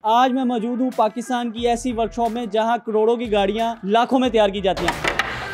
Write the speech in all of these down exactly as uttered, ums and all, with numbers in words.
आज मैं मौजूद हूँ पाकिस्तान की ऐसी वर्कशॉप में जहाँ करोड़ों की गाड़ियाँ लाखों में तैयार की जाती हैं।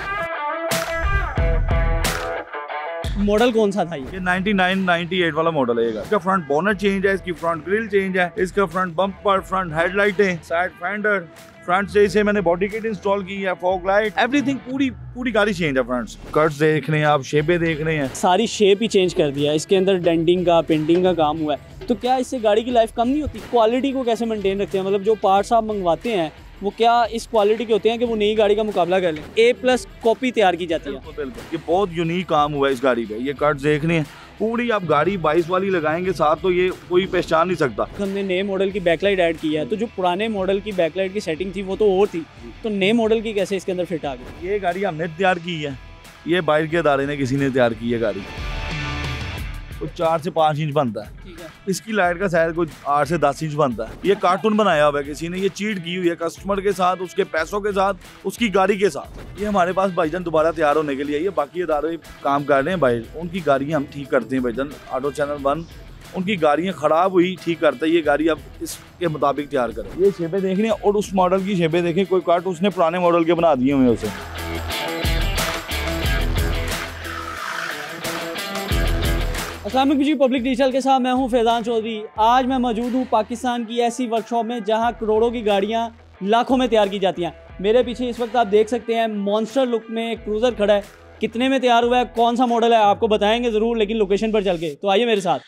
मॉडल कौन सा था ये? ये नाइंटी नाइन नाइंटी एट वाला मॉडल है। इसका फ्रंट बोनट चेंज है, इसकी फ्रंट ग्रिल चेंज है, इसका फ्रंट बम्पर, फ्रंट हेडलाइटें, साइड फेंडर, फ्रंट से इसे मैंने बॉडी किट इंस्टॉल की है, फॉग लाइट, एवरीथिंग, पूरी पूरी गाड़ी चेंज है। फ्रंट कट्स देख रहे हैं आप, शेपें देख रहे हैं, सारी शेप ही चेंज कर दिया है। इसके अंदर डेंटिंग का, पेंटिंग का काम हुआ है। तो क्या इससे गाड़ी की लाइफ कम नहीं होती? क्वालिटी को कैसे मेंटेन रखते हैं? मतलब जो पार्ट्स आप मंगवाते हैं वो क्या इस क्वालिटी के होते हैं कि वो नई गाड़ी का मुकाबला कर लें? ए प्लस कॉपी तैयार की जाती है। बिल्कुल बिल्कुल, ये बहुत यूनिक काम हुआ है इस गाड़ी पे। ये कट्स देख रहे हैं, पूरी आप गाड़ी बाईस वाली लगाएंगे साथ तो ये कोई पहचान नहीं सकता। हमने नए मॉडल की बैकलाइट ऐड की है, तो जो पुराने मॉडल की बैकलाइट की सेटिंग थी वो तो और थी, तो नए मॉडल की कैसे इसके अंदर फिट आ गई? ये गाड़ी हमने तैयार की है, ये बाहर के अदारे ने किसी ने तैयार की है गाड़ी। तो चार से पाँच इंच बनता है, ठीक है। इसकी लाइट का शायद कुछ आठ से दस इंच बनता है। ये कार्टून बनाया हुआ है किसी ने, ये चीट की हुई है कस्टमर के साथ, उसके पैसों के साथ, उसकी गाड़ी के साथ। ये हमारे पास भाईजान दोबारा तैयार होने के लिए, ये बाकी अदारे काम कर रहे हैं भाई, उनकी गाड़ियाँ हम ठीक करते हैं भाईजान। ऑटो चैनल वन उनकी गाड़ियाँ खराब हुई ठीक करता है, ये गाड़ी अब इसके मुताबिक तैयार करें। ये शेपें देख रहे हैं और उस मॉडल की शेपें देखें, कोई काट उसने पुराने मॉडल के बना दिए हुए उसे। अस्सलाम वालेकुम जी, पब्लिक डिजिटल के साथ मैं हूं फैज़ान चौधरी। आज मैं मौजूद हूं पाकिस्तान की ऐसी वर्कशॉप में जहां करोड़ों की गाड़ियां लाखों में तैयार की जाती हैं। मेरे पीछे इस वक्त आप देख सकते हैं मॉन्स्टर लुक में एक क्रूज़र खड़ा है। कितने में तैयार हुआ है, कौन सा मॉडल है, आपको बताएंगे ज़रूर, लेकिन लोकेशन पर चल के। तो आइए मेरे साथ।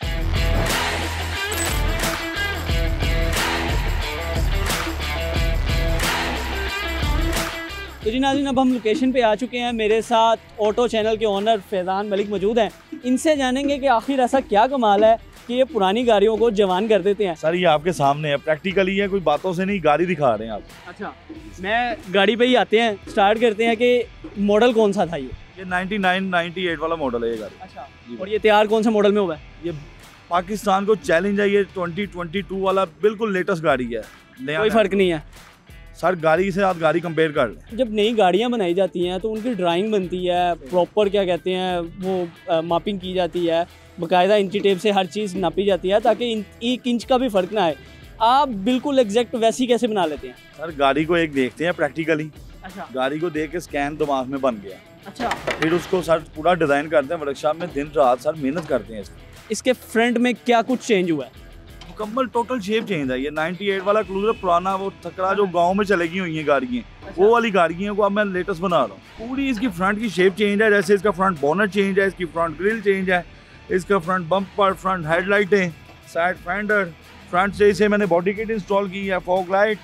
तो जी नाज़रीन, अब हम लोकेशन पे आ चुके हैं। मेरे साथ ऑटो चैनल के ओनर फैज़ान मलिक मौजूद हैं। इनसे जानेंगे कि आखिर ऐसा क्या कमाल है कि ये पुरानी गाड़ियों को जवान कर देते हैं। सर ये आपके सामने है, प्रैक्टिकली है, कोई बातों से नहीं, गाड़ी दिखा रहे हैं आप। अच्छा, मैं गाड़ी पे ही आते हैं, स्टार्ट करते हैं कि मॉडल कौन सा था ये? ये नाइंटी नाइन नाइंटी एट वाला मॉडल है ये गाड़ी। अच्छा, और ये तैयार कौन सा मॉडल में हुआ है? ये पाकिस्तान को चैलेंज है, ये ट्वेंटी ट्वेंटी टू वाला बिल्कुल लेटेस्ट गाड़ी है। कोई फर्क नहीं है सर, गाड़ी से आप गाड़ी कंपेयर कर लें। जब नई गाड़ियां बनाई जाती हैं तो उनकी ड्राइंग बनती है, प्रॉपर क्या कहते हैं वो मापिंग की जाती है, बाकायदा इंची टेप से हर चीज़ नापी जाती है ताकि एक इंच का भी फ़र्क ना आए। आप बिल्कुल एग्जैक्ट वैसी कैसे बना लेते हैं? सर गाड़ी को एक देखते हैं प्रैक्टिकली। अच्छा, गाड़ी को देख के स्कैन दिमाग में बन गया। अच्छा, फिर उसको सर पूरा डिज़ाइन करते हैं वर्कशॉप में, दिन रात सर मेहनत करते हैं इसको। इसके फ्रंट में क्या कुछ चेंज हुआ है? मुकम्मल टोटल शेप चेंज है। ये नाइंटी एट वाला क्रूजर पुराना वो थकरा जो गांव में चलेगी हुई हैं गाड़ियाँ, वो वाली गाड़ियों को अब मैं लेटेस्ट बना रहा हूँ। पूरी इसकी फ्रंट की शेप चेंज है, जैसे इसका फ्रंट बोनट चेंज है, इसकी फ्रंट ग्रिल चेंज है, इसका फ्रंट बम्पर, फ्रंट हेडलाइटें, साइड फेंडर, फ्रंट से इसे मैंने बॉडी किट इंस्टॉल की है, फॉग लाइट,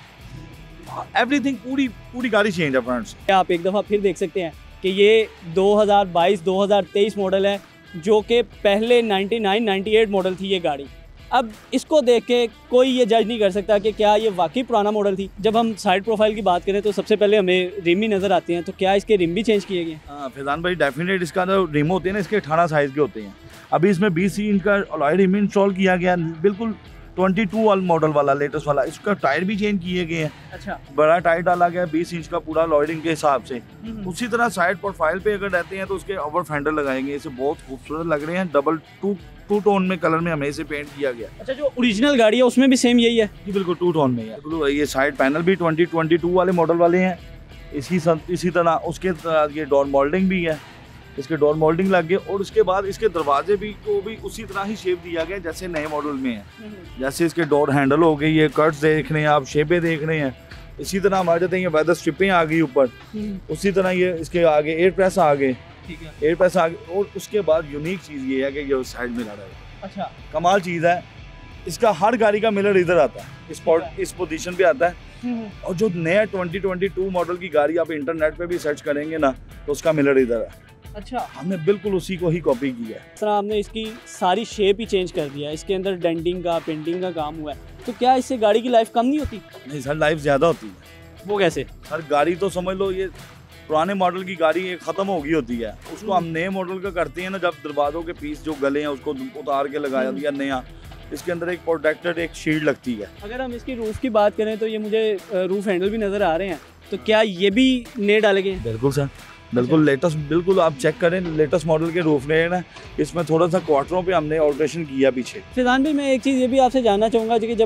एवरीथिंग, पूरी पूरी गाड़ी चेंज है फ्रंट से। आप एक दफ़ा फिर देख सकते हैं कि ये दो हज़ार बाईस दो हज़ार तेईस मॉडल है, जो कि पहले ninety nine ninety eight model थी ये गाड़ी। अब इसको देख के कोई ये जज नहीं कर सकता कि क्या ये वाकई पुराना मॉडल थी। जब हम साइड प्रोफाइल की बात करें तो सबसे पहले हमें रिम ही नज़र आते हैं, तो क्या इसके रिम भी चेंज किए गए? हाँ फैज़ान भाई, डेफिनेट इसका जो रिम होते हैं ना, इसके अठारह साइज़ के होते हैं। अभी इसमें बीस इंच का अलॉय रिम इंस्टॉल किया गया, बिल्कुल ट्वेंटी टू वाला मॉडल वाला लेटेस्ट वाला। इसका टायर भी चेंज किए गए हैं। अच्छा, बड़ा टायर डाला गया बीस इंच का पूरा लॉयडिंग के हिसाब से। उसी तरह साइड प्रोफाइल पे अगर रहते हैं तो उसके ओवर फेंडर लगाएंगे, इसे बहुत खूबसूरत लग रहे हैं। डबल टू टू टोन में कलर में हमें इसे पेंट किया गया। अच्छा, जो ओरिजिनल गाड़ी है उसमें भी सेम यही है? जी बिल्कुल, टू टोन में है। ये साइड पैनल भी ट्वेंटी ट्वेंटी टू वाले मॉडल वाले हैं। इसी इसी तरह उसके ये डोर मोल्डिंग भी है, इसके डोर मोल्डिंग लग गए। और उसके बाद इसके दरवाजे भी को भी उसी तरह ही शेप दिया गया जैसे नए मॉडल में है। जैसे इसके डोर हैंडल हो गए, ये कट्स देख रहे हैं आप, शेपें देख रहे हैं। इसी तरह हमारे जाते हैं ये वेदर स्ट्रिपें आ गई ऊपर, उसी तरह ये इसके आगे एयर प्रेस आ गए। ठीक है, एयर प्रेस आ गए। और उसके बाद यूनिक चीज़ ये है कि ये साइड में लगा है। अच्छा, कमाल चीज़ है, इसका हर गाड़ी का मिरर इधर आता है, इस पॉट इस पोजीशन पे आता है। और जो नया ट्वेंटी ट्वेंटी टू मॉडल की गाड़ी आप इंटरनेट पे भी सर्च करेंगे ना तो उसका मिरर इधर है। अच्छा, हमने बिल्कुल उसी को ही कॉपी किया है। सर आपने इसकी सारी शेप ही चेंज कर दिया है, इसके अंदर डेंटिंग का, पेंटिंग का काम हुआ है, तो क्या इससे गाड़ी की लाइफ कम नहीं होती? नहीं सर, लाइफ ज़्यादा होती है। वो कैसे? सर गाड़ी तो समझ लो ये पुराने मॉडल की गाड़ी ये ख़त्म हो गई होती है, उसको हम नए मॉडल का करते हैं ना, जब दरवाज़ों के पीस जो गले हैं उसको उतार के लगाया दिया नया। इसके अंदर एक प्रोटेक्टर, एक शील्ड लगती है। अगर हम इसकी रूफ की बात करें तो ये मुझे रूफ हैंडल भी नज़र आ रहे हैं, तो क्या ये भी नए डाले गए? बिल्कुल सर, बिल्कुल लेटेस्ट, बिल्कुल आप चेक करें, लेटेस्ट मॉडल के रूफ रेन है। इसमें थोड़ा सा क्वार्टरों पे हमने ऑल्ट्रेशन किया पीछे। फैज़ान भाई, मैं एक चीज़ ये भी आपसे जानना चाहूँगा कि जब आप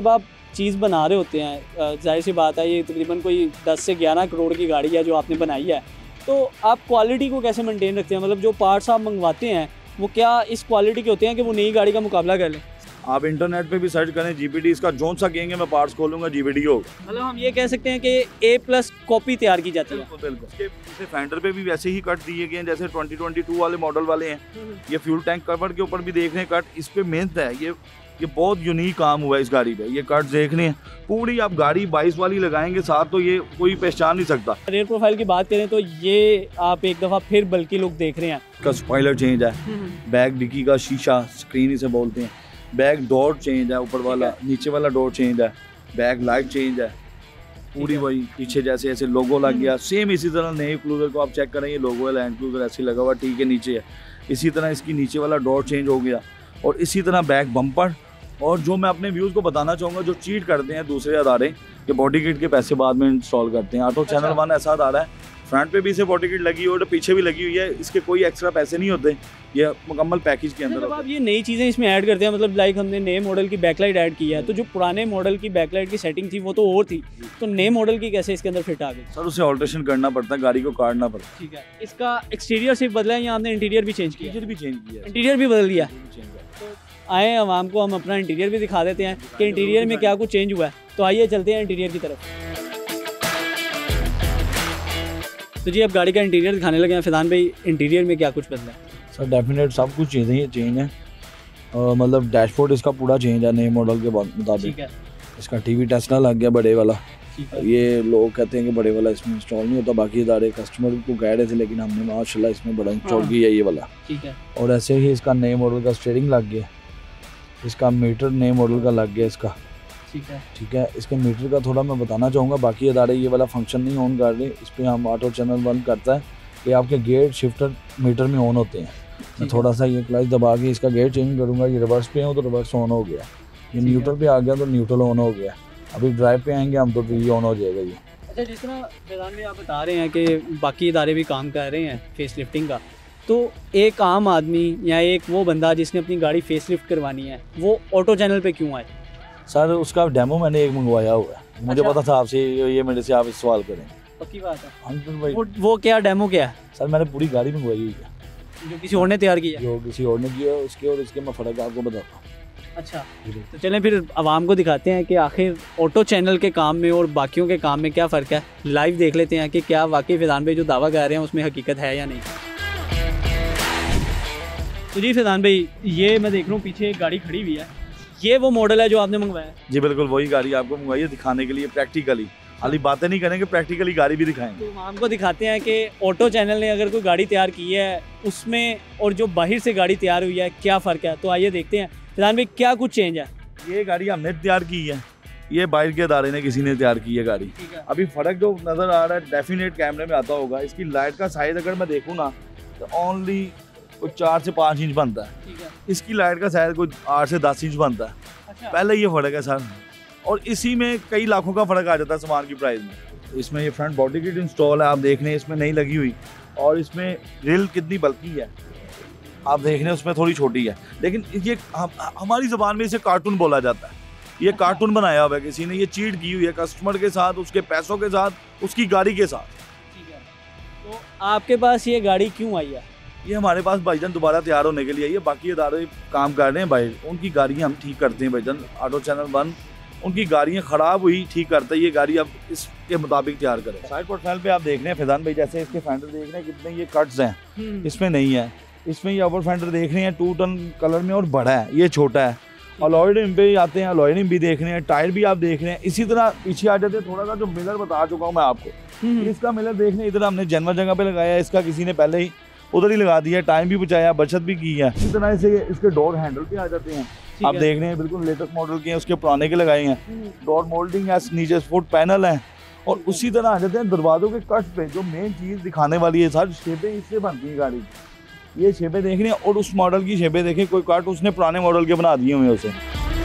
चीज़ बना रहे होते हैं, जाहिर सी बात है ये तकरीबन कोई दस से ग्यारह करोड़ की गाड़ी है जो आपने बनाई है, तो आप क्वालिटी को कैसे मेंटेन रखते हैं? मतलब जो पार्ट्स आप मंगवाते हैं वो क्या इस क्वालिटी के होते हैं कि वो नई गाड़ी का मुकाबला कर लें? आप इंटरनेट पे भी सर्च करें जीपीडी, इसका जोन सा कहेंगे मैं पार्ट्स खोलूंगा जीपीडी होगा। मतलब हम ये कह सकते हैं कि ए प्लस कॉपी तैयार की जाती है। बिल्कुल बिल्कुल। इसके पीछे फेंडर पे भी वैसे ही कट दिए गए हैं जैसे ट्वेंटी ट्वेंटी टू वाले मॉडल वाले हैं। ये फ्यूल टैंक कवर के ऊपर भी देख रहे हैं कट, इस पे मेहनत है। ये ये बहुत यूनिक काम हुआ है इस गाड़ी पे। ये कट देख रहे हैं पूरी, आप गाड़ी बाईस वाली लगाएंगे साथ तो ये कोई पहचान नहीं सकता। रेयर प्रोफाइल की बात करें तो ये आप एक दफ़ा फिर बल्कि लुक देख रहे हैं। इसका स्पॉइलर चेंज है, बैक डिक्की का शीशा, स्क्रीन इसे बोलते हैं, बैक डोर चेंज है, ऊपर वाला नीचे वाला डोर चेंज है, बैक लाइट चेंज है, पूरी वही पीछे जैसे ऐसे लोगो लग गया। सेम इसी तरह नए क्रूजर को आप चेक करें, ये लोगो है लैंड क्रूजर ऐसे लगा हुआ, ठीक है नीचे है। इसी तरह इसकी नीचे वाला डोर चेंज हो गया और इसी तरह बैक बम्पर। और जो मैं अपने व्यूज़ को बताना चाहूँगा, जो चीट करते हैं दूसरे अदारे कि बॉडी किट के पैसे बाद में इंस्टॉल करते हैं, ऑटो चैनल वन ऐसा अदारा है, फ्रंट पे भी इसे बॉडी किट लगी हुई है और पीछे भी लगी हुई है, इसके कोई एक्स्ट्रा पैसे नहीं होते, ये मुकम्मल पैकेज के अंदर। जब आप ये नई चीज़ें इसमें ऐड करते हैं, मतलब लाइक हमने नए मॉडल की बैकलाइट ऐड की है, तो जो पुराने मॉडल की बैकलाइट की सेटिंग थी वो तो और थी, तो नए मॉडल की कैसे इसके अंदर फिट आ गई? सर उसे ऑल्ट्रेशन करना पड़ता है, गाड़ी को काटना पड़ता है। ठीक है, इसका एक्सटीरियर सिर्फ बदला है या आपने इंटीरियर भी चेंज किया? इंटीरियर भी चेंज किया है। इंटीरियर भी बदल दिया। आए आवाम को हम अपना इंटीरियर भी दिखा देते हैं कि इंटीरियर में क्या कुछ चेंज हुआ है। तो आइए चलते हैं इंटीरियर की तरफ। तो जी अब गाड़ी का इंटीरियर दिखाने लगे हैं फैज़ान भाई, इंटीरियर में क्या कुछ बदला है? सर डेफिनेट सब कुछ चीज़ें ही चेंज है, और मतलब डैशबोर्ड इसका पूरा चेंज है नए मॉडल के मुताबिक। ठीक है, इसका टीवी टेस्ला लग गया बड़े वाला। ठीक है। ये लोग कहते हैं कि बड़े वाला इसमें इंस्टॉल नहीं होता, बाकी इदारे कस्टमर को कह रहे थे, लेकिन हमने माशाल्लाह इसमें बड़ा इंस्टॉल हाँ। किया ये वाला। ठीक है। और ऐसे ही इसका नए मॉडल का स्टीयरिंग लग गया, इसका मीटर नए मॉडल का लग गया इसका। ठीक है। ठीक है, इसके मीटर का थोड़ा मैं बताना चाहूँगा, बाकी इदारे ये वाला फंक्शन नहीं ऑन कर रहे। इस पर हम ऑटो चैनल वन करता है कि आपके गेट शिफ्टर मीटर में ऑन होते हैं। मैं थोड़ा सा ये क्लच दबा के इसका गेट चेंज करूँगा, ये रिवर्स पे हो तो रिवर्स ऑन हो गया, ये न्यूट्रल पे आ गया तो न्यूट्रल ऑन हो गया। अभी ड्राइव पे आएंगे हम तो ये ऑन हो जाएगा ये। अच्छा, जिस तरह फैज़ान भाई आप बता रहे हैं कि बाकी इदारे भी काम कर रहे हैं फेस लिफ्टिंग का, तो एक आम आदमी या एक वो बंदा जिसने अपनी गाड़ी फेस लिफ्ट करवानी है वो ऑटो चैनल पे क्यों आए? सर उसका डेमो मैंने एक मंगवाया हुआ है, मुझे अच्छा। पता था आपसे ये मेरे से आप सवाल करें। पक्की बात है। हंड्रेड भाई वो, वो क्या डेमो क्या है सर, मैंने पूरी गाड़ी मंगवाई हुई है जो किसी और ने तैयार किया? जो किसी और ने किया, उसके और इसके मैं फ़र्क आपको बताता हूँ। अच्छा, तो चलें फिर आवाम को दिखाते हैं कि आखिर ऑटो चैनल के काम में और बाकियों के काम में क्या फ़र्क है। लाइव देख लेते हैं कि क्या वाकई फैज़ान भाई जो दावा कर रहे हैं उसमें हकीकत है या नहीं। तो जी फैज़ान भाई, ये मैं देख रहा हूँ पीछे एक गाड़ी खड़ी हुई है, ये वो मॉडल है जो आपने मंगवाया? जी बिल्कुल वही गाड़ी आपको मंगवाई है दिखाने के लिए प्रैक्टिकली। खाली बातें नहीं करेंगे, प्रैक्टिकली गाड़ी भी दिखाएंगे। तो आवाम को दिखाते हैं कि ऑटो चैनल ने अगर कोई गाड़ी तैयार की है उसमें और जो बाहर से गाड़ी तैयार हुई है क्या फ़र्क है। तो आइए देखते हैं फैज़ान भाई क्या कुछ चेंज है। ये गाड़ी हमने तैयार की है, ये बाहर के अदारे ने किसी ने तैयार की है गाड़ी। ठीक है। अभी फ़र्क जो नज़र आ रहा है डेफिनेट कैमरे में आता होगा। इसकी लाइट का साइज़ अगर मैं देखूँ ना तो ओनली कुछ चार से पाँच इंच बनता है, ठीक है। इसकी लाइट का साइज़ कुछ आठ से दस इंच बनता है। अच्छा। पहले ये फ़र्क है सर, और इसी में कई लाखों का फ़र्क आ जाता है सामान की प्राइस में। इसमें ये फ्रंट बॉडी किट इंस्टॉल है, आप देख रहे हैं इसमें नहीं लगी हुई, और इसमें ग्रिल कितनी बल्कि है आप देख रहे हैं, उसमें थोड़ी छोटी है, लेकिन ये हम, हमारी ज़बान में इसे कार्टून बोला जाता है। ये कार्टून बनाया हुआ है किसी ने, ये चीट की हुई है कस्टमर के साथ, उसके पैसों के साथ, उसकी गाड़ी के साथ। ठीक है, तो आपके पास ये गाड़ी क्यों आई है? ये हमारे पास भाईजान दोबारा तैयार होने के लिए आई है। बाकी इदारे काम कर रहे हैं भाई, उनकी गाड़ियाँ हम ठीक करते हैं भाईजान। ऑटो चैनल वन उनकी गाड़ियाँ ख़राब हुई ठीक करता है, ये गाड़ी अब इसके मुताबिक तैयार करें। साइड प्रोफाइल पे आप देख रहे हैं फैज़ान भाई, जैसे इसके फेंडर देख रहे हैं कितने ये कट्स हैं, इसमें नहीं है। इसमें ये अपर फेंडर देख रहे हैं टू टन कलर में और बड़ा है, ये छोटा है। अलॉय रिम पे आते हैं, अलॉय रिम भी देख रहे हैं, टायर भी आप देख रहे हैं। इसी तरह पीछे आ जाते हैं, थोड़ा सा जो मिलर बता चुका हूँ मैं आपको, इसका मिलर देख रहे हैं, इधर हमने जनवर जगह पे लगाया है, इसका किसी ने पहले ही उधर ही लगा दिया, टाइम भी बचाया, बचत भी की है। इसी तरह से इसके डोर हैंडल पे आ जाते हैं, आप देख रहे हैं बिल्कुल लेटेस्ट मॉडल के हैं, उसके पुराने के लगाए हैं। डोर मोल्डिंग है, नीचे फुट पैनल है, और उसी तरह आ जाते हैं दरवाजों के कट पे। जो मेन चीज़ दिखाने वाली है सर, शेपें इससे बनती है गाड़ी, ये शेपें देख रहे हैं, और उस मॉडल की शेपें देखें, कोई कट उसने पुराने मॉडल के बना दिए हुए उसे।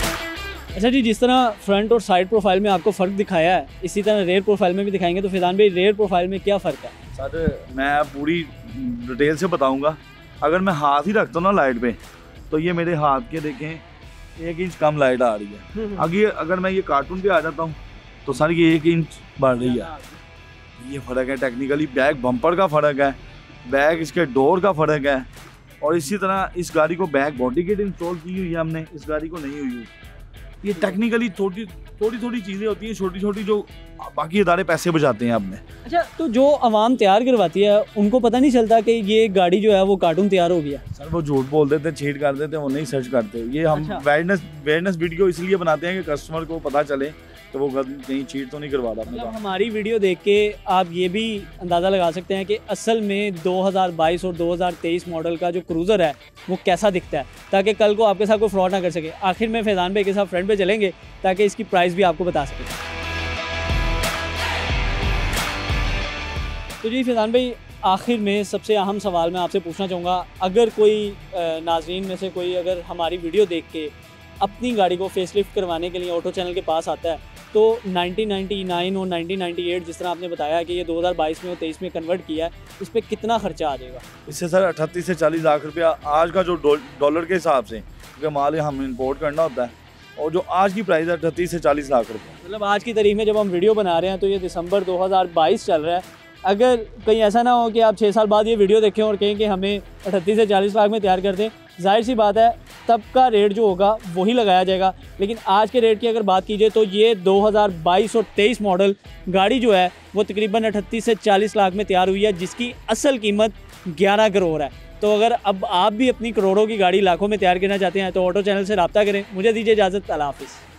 अच्छा जी, जिस तरह फ्रंट और साइड प्रोफाइल में आपको फ़र्क दिखाया है, इसी तरह रेयर प्रोफाइल में भी दिखाएंगे। तो फैज़ान भाई रेयर प्रोफाइल में क्या फ़र्क है? सर मैं पूरी डिटेल से बताऊंगा। अगर मैं हाथ ही रखता हूँ ना लाइट पे, तो ये मेरे हाथ के देखें एक इंच कम लाइट आ रही है। अगर अगर मैं ये कार्टून पे आ जाता हूँ तो सर ये एक इंच बढ़ रही है। ये फ़र्क है टेक्निकली, बैक बम्पर का फ़र्क है, बैक इसके डोर का फ़र्क है। और इसी तरह इस गाड़ी को बैक बॉडी किट इंस्टॉल की हुई है हमने, इस गाड़ी को नहीं हुई। ये टेक्निकली थोड़ी थोड़ी थोड़ी चीज़ें होती हैं छोटी छोटी जो बाकी इदारे पैसे बचाते हैं आपने। अच्छा, तो जो आवाम तैयार करवाती है उनको पता नहीं चलता कि ये गाड़ी जो है वो कार्टून तैयार हो गया? सर वो झूठ बोल देते हैं, चीट कर देते हैं, वो नहीं सर्च करते। ये हम अच्छा। अवेयरनेस अवेयरनेस वीडियो इसलिए बनाते हैं कि कस्टमर को पता चले तो वो कहीं चीट तो नहीं करवा रहा अपने मतलब काम। हमारी वीडियो देख के आप ये भी अंदाज़ा लगा सकते हैं कि असल में दो हज़ार बाईस और दो हज़ार तेईस मॉडल का जो क्रूज़र है वो कैसा दिखता है, ताकि कल को आपके साथ कोई फ्रॉड ना कर सके। आखिर में फैज़ान भाई के साथ फ्रंट पे चलेंगे ताकि इसकी प्राइस भी आपको बता सकें। तो जी फैज़ान भाई, आखिर में सबसे अहम सवाल मैं आपसे पूछना चाहूँगा, अगर कोई नाज़रीन में से कोई अगर हमारी वीडियो देख के अपनी गाड़ी को फेसलिफ्ट करवाने के लिए ऑटो चैनल के पास आता है तो नाइनटीन नाइंटी नाइन और नाइनटीन नाइंटी एट जिस तरह आपने बताया कि ये दो हज़ार बाईस में और तेईस में कन्वर्ट किया है, इस पर कितना खर्चा आ जाएगा? इससे सर अठतीस से चालीस लाख रुपया आज का जो डॉलर के हिसाब से, क्योंकि माल हम इंपोर्ट करना होता है, और जो आज की प्राइस है अठतीस से चालीस लाख रुपये। मतलब आज की तारीख में जब हम वीडियो बना रहे हैं तो ये दिसंबर दो हज़ार बाईस चल रहा है। अगर कहीं ऐसा ना हो कि आप छः साल बाद ये वीडियो देखें और कहें कि हमें अठतीस से चालीस लाख में तैयार कर दें, जाहिर सी बात है तब का रेट जो होगा वही लगाया जाएगा। लेकिन आज के रेट की अगर बात कीजिए तो ये दो हज़ार बाईस और तेईस मॉडल गाड़ी जो है वो तकरीबन अठतीस से चालीस लाख में तैयार हुई है, जिसकी असल कीमत ग्यारह करोड़ है। तो अगर अब आप भी अपनी करोड़ों की गाड़ी लाखों में तैयार करना चाहते हैं तो ऑटो चैनल से रब्ता करें। मुझे दीजिए इजाज़त, अल्लाह हाफ़िज़।